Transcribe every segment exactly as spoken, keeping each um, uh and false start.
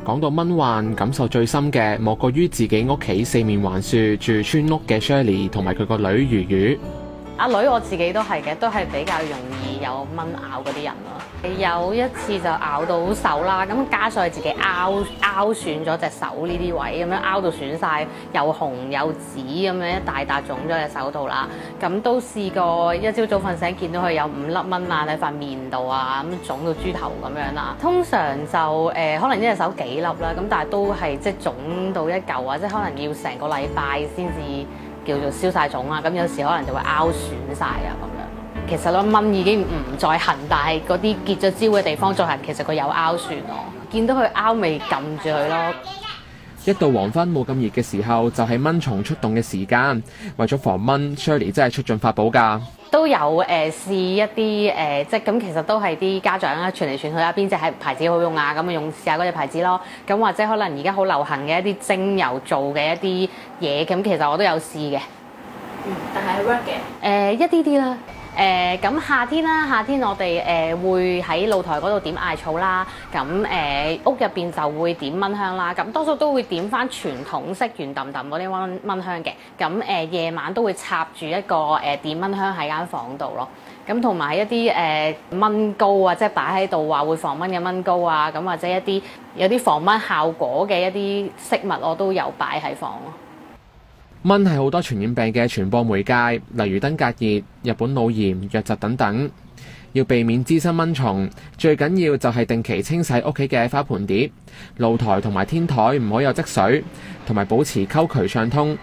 講到蚊患，感受最深嘅莫過於自己屋企四面環樹住村屋嘅 Shirley 同埋佢個女如如。 阿女我自己都係嘅，都係比較容易有蚊咬嗰啲人咯。有一次就咬到手啦，咁加上自己拗拗損咗隻手呢啲位，咁樣拗到損晒，又紅又紫咁樣一大笪腫咗隻手度啦。咁都試過一朝早瞓醒見到佢有五粒蚊啊喺塊面度啊，咁腫到豬頭咁樣啦。通常就誒、呃、可能一隻手幾粒啦，咁但係都係即係腫到一嚿啊，即係可能要成個禮拜先至叫做消晒腫啊，咁有時可能就會拗損晒啊咁樣。其實咯，蚊已經唔再痕，但係嗰啲結咗焦嘅地方再痕，其實佢有拗損咯。見到佢拗咪撳住佢咯。 一到黃昏冇咁熱嘅時候，就係蚊蟲出動嘅時間。為咗防蚊 ，Shirley 真係出盡法寶㗎。 都有誒、呃、試一啲誒、呃，即係咁其實都係啲家長啦傳嚟傳去啊，邊隻係牌子好用啊？咁啊用試下嗰隻牌子咯。咁或者可能而家好流行嘅一啲精油做嘅一啲嘢，咁其實我都有試嘅。 嗯，但係 work 嘅。誒、 呃、一啲啲啦。誒、呃、咁夏天啦，夏天我哋誒、呃、會喺露台嗰度點艾草啦。咁誒、呃、屋入邊就會點蚊香啦。咁多數都會點翻傳統式圓揼揼嗰啲蚊蚊香嘅。咁誒夜晚都會插住一個誒、呃、點蚊香喺間房度咯。咁同埋一啲誒、呃、蚊膏啊，即係擺喺度話會防蚊嘅蚊膏啊。咁或者一啲有啲防蚊效果嘅一啲飾物，我都有擺喺房咯。 蚊係好多傳染病嘅傳播媒介，例如登革熱、日本腦炎、瘧疾等等。要避免滋生蚊蟲，最緊要就係定期清洗屋企嘅花盆碟、露台同埋天台，唔可以有積水，同埋保持溝渠暢通。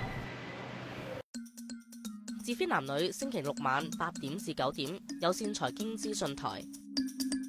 是非男女星期六晚八點至九點，有線財經資訊台。